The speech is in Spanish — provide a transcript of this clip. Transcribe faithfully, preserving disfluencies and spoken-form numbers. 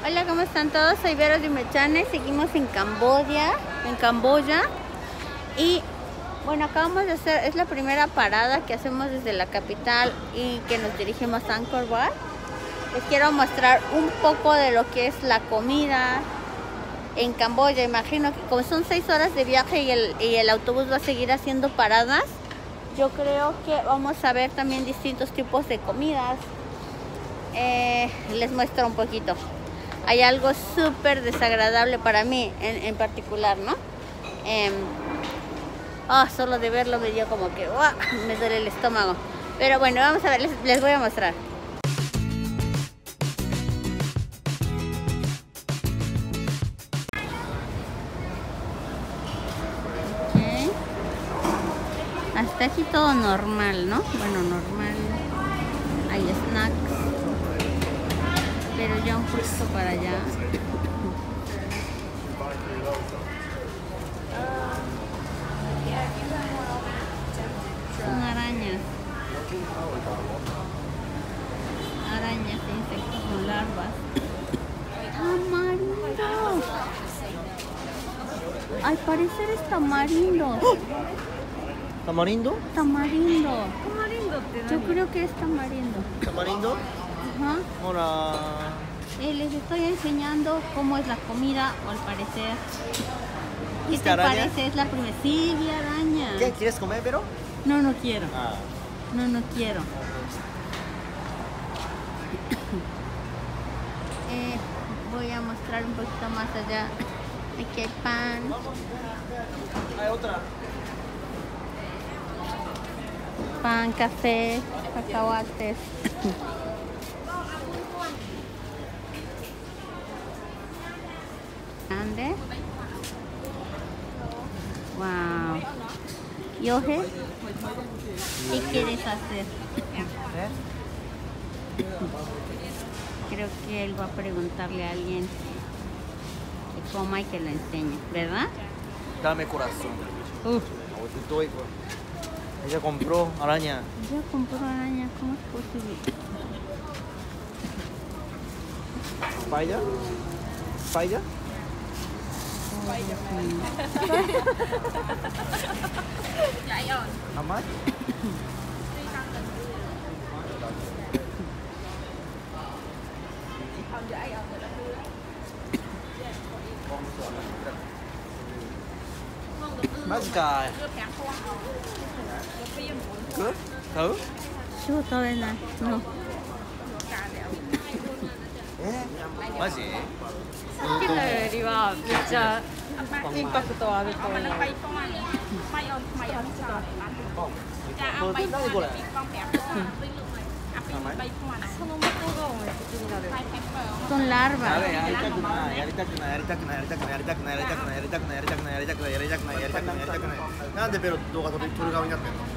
Hola, ¿cómo están todos? Soy Vero de Mechane. Seguimos en Camboya, en Camboya. Y bueno, acabamos de hacer, es la primera parada que hacemos desde la capital y que nos dirigimos a Angkor Wat. Les quiero mostrar un poco de lo que es la comida en Camboya. Imagino que como son seis horas de viaje y el, y el autobús va a seguir haciendo paradas, yo creo que vamos a ver también distintos tipos de comidas. Eh, les muestro un poquito. Hay algo súper desagradable para mí en, en particular, ¿no? Eh, oh, solo de verlo me dio como que oh, me duele el estómago. Pero bueno, vamos a ver, les, les voy a mostrar. Okay. Hasta aquí todo normal, ¿no? Bueno, normal. Hay snacks. Pero ya un poquito para allá. Son arañas. Arañas e insectos con larvas. ¡Tamarindo! Al parecer es tamarindo. ¿Tamarindo? Tamarindo. Tamarindo. Yo creo que es tamarindo. ¿Tamarindo? Ajá. Hola. Eh, les estoy enseñando cómo es la comida, o al parecer. ¿Qué ¿Es te araña? parece? Es la primera. Sí, vi araña. ¿Qué? ¿Quieres comer, pero? No, no quiero. Ah. No, no quiero. eh, voy a mostrar un poquito más allá. Aquí hay pan. Hay otra. Pan, café, cacahuates. Grande. Wow. Yoje, ¿qué quieres hacer? ¿Eh? Creo que él va a preguntarle a alguien que coma y que lo enseñe, ¿verdad? Dame corazón. Uf. Estoy, ella compró araña. Ya compró araña, ¿cómo es posible? ¿Paella? ¿Paella? How much? 맛있다. 그? 더? Yo todavía no. No. えマジさっきのよりはめっちゃインパクトあると思う。 これ何これその向こう側もめっちゃ気になる。 Son larvas. やべえやりたくないやりたくないやりたくないやりたくないやりたくないやりたくないやりたくないやりたくないやりたくないやりたくないやりたくないやりたくないやりたくないなんでベロ動画撮る側になってんの